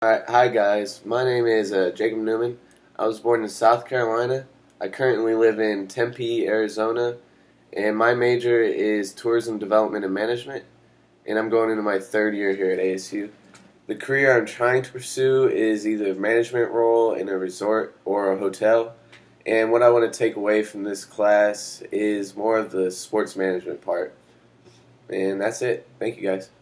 Hi guys, my name is Jacob Newman. I was born in South Carolina. I currently live in Tempe, Arizona, and my major is Tourism Development and Management, and I'm going into my third year here at ASU. The career I'm trying to pursue is either a management role in a resort or a hotel, and what I want to take away from this class is more of the sports management part. And that's it. Thank you guys.